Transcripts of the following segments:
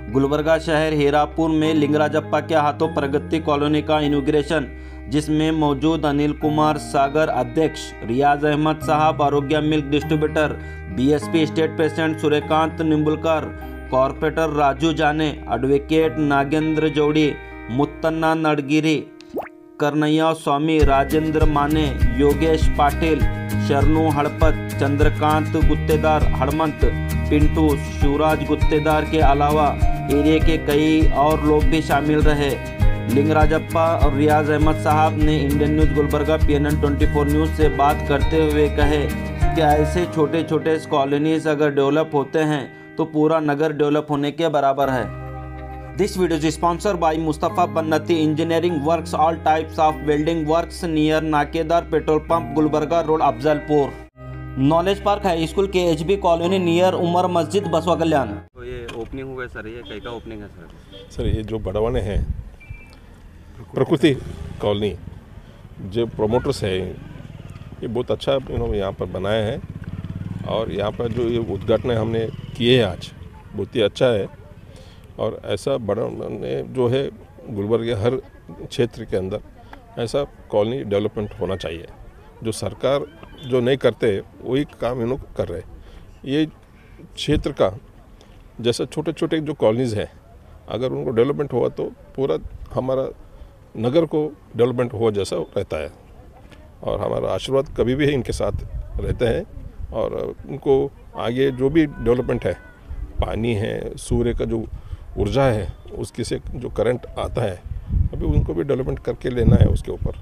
गुलबर्गा शहर हीरापुर में लिंगराजप्पा के हाथों प्रगति कॉलोनी का इनॉग्रेशन, जिसमें मौजूद अनिल कुमार सागर अध्यक्ष, रियाज Ahmed sahab Arogya milk distributor, BSP state president Suryakant Nimbulkar, corporator Raju Jane, advocate Nagendra जोड़ी, मुत्तन्ना नड़गिरी, करनैया स्वामी, राजेंद्र माने, योगेश पाटिल, शरणू हड़पत, चंद्रकांत गुत्तेदार हड़मंत, पिंटू, शिवराज गुत्तेदार के अलावा एरिया के कई और लोग भी शामिल रहे। लिंगराजप्पा और रियाज अहमद साहब ने Indian news Gulbarga PNN 24 news से बात करते हुए कहे कि ऐसे छोटे छोटे कॉलोनीज अगर डेवलप होते हैं तो पूरा नगर डेवलप होने के बराबर है। This video is sponsored by Mustafa Pannati engineering works, all types of welding works near Nakedar petrol pump, Gulbarga road, Afzalpur. Knowledge park high school के HB colony near Umar Masjid, Basava कल्याण। तो ये ओपनिंग हुआ है सर, ये कई का ओपनिंग है सर? सर ये जो बड़वाने हैं प्रकृति कॉलोनी, जो प्रोमोटर्स है ये बहुत अच्छा यहाँ पर बनाए हैं और यहाँ पर जो ये उद्घाटन हमने किए हैं आज बहुत ही अच्छा है। और ऐसा बड़वाने जो है गुलबर्गा हर क्षेत्र के अंदर ऐसा कॉलोनी डेवलपमेंट होना चाहिए। जो सरकार जो नहीं करते वही काम इन लोग कर रहे। ये क्षेत्र का जैसा छोटे छोटे जो कॉलोनीज़ हैं अगर उनको डेवलपमेंट हुआ तो पूरा हमारा नगर को डेवलपमेंट हुआ जैसा रहता है। और हमारा आशीर्वाद कभी भी इनके साथ रहते हैं और उनको आगे जो भी डेवलपमेंट है, पानी है, सूर्य का जो ऊर्जा है उसके से जो करंट आता है अभी उनको भी डेवलपमेंट करके लेना है उसके ऊपर।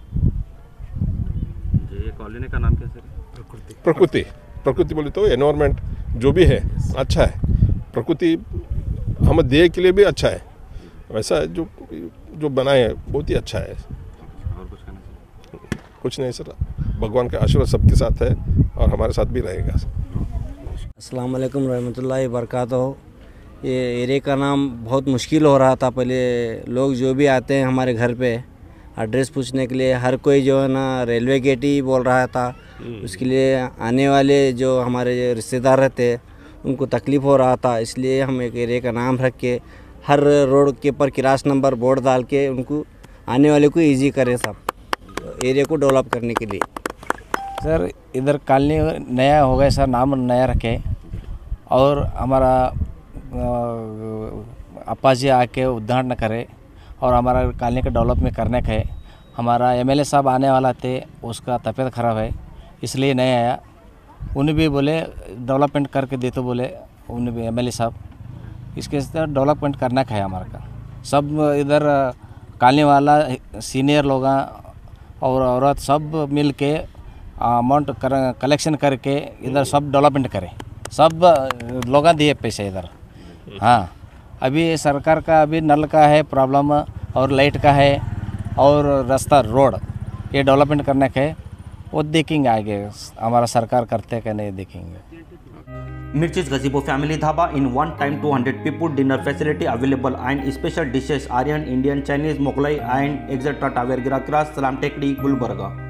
ये कॉलोनी का नाम क्या सर? प्रकृति बोले तो एनवायरनमेंट जो भी है अच्छा है। प्रकृति हम देह के लिए भी अच्छा है, वैसा जो बनाए है बहुत ही अच्छा है। और कुछ कहना चाहिए? कुछ नहीं सर, भगवान का आशीर्वाद सबके साथ है और हमारे साथ भी रहेगा। अस्सलाम वालेकुम रहमतुल्लाहि बरकातहू। ये एरिया का नाम बहुत मुश्किल हो रहा था। पहले लोग जो भी आते हैं हमारे घर पे एड्रेस पूछने के लिए हर कोई जो है ना रेलवे गेट ही बोल रहा था। उसके लिए आने वाले जो हमारे रिश्तेदार रहते उनको तकलीफ़ हो रहा था, इसलिए हम एक एरिया का नाम रख के हर रोड के ऊपर क्रॉस नंबर बोर्ड डाल के उनको आने वाले को इजी करें सब एरिया को डेवलप करने के लिए। सर इधर कॉलोनी नया हो गया सर, नाम नया रखे और हमारा अप्पा जी आके उद्घाटन करे और हमारा कॉलोनी का डेवलपमेंट करने का है। हमारा MLA साहब आने वाला थे, उसका तबीयत ख़राब है इसलिए नहीं आया। उन्हें भी बोले डेवलपमेंट करके दे, तो बोले उन्हें भी MLA साहब इसके साथ डेवलपमेंट करना का है हमारा का। सब इधर कॉलोनी वाला सीनियर लोग और औरत सब मिल के अमाउंट कलेक्शन करके इधर सब डेवलपमेंट करें। सब लोग दिए पैसे इधर। हाँ, अभी सरकार का अभी नल का है प्रॉब्लम और लाइट का है और रास्ता रोड ये डेवलपमेंट करने का है, वो देखेंगे आगे हमारा सरकार करते क्या नहीं देखेंगे। Mirchi's gazebo family dhaba in one time 200 people dinner facility available and special dishes Aryan, Indian, Chinese, Mughlai and etc. Tower Gra Cross, Salam Tekdi, Gulbarga।